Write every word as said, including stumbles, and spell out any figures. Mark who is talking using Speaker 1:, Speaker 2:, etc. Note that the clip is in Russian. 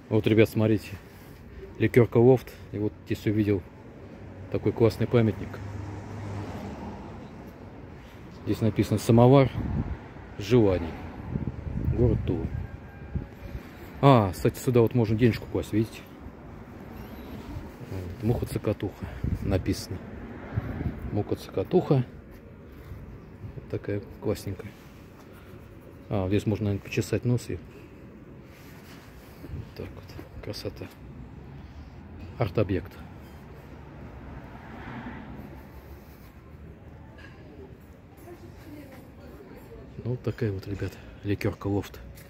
Speaker 1: Вот, ребят, смотрите. Ликерка Лофт. И вот здесь увидел такой классный памятник. Здесь написано «Самовар желаний». Город Тула. А, кстати, сюда вот можно денежку класть, видите? Вот, муха-цокотуха написано. Муха-цокотуха. Вот такая классненькая. А, здесь можно, наверное, почесать нос. И... Вот так вот. Красота. Арт-объект. Ну, вот такая вот, ребята, ликерка Лофт.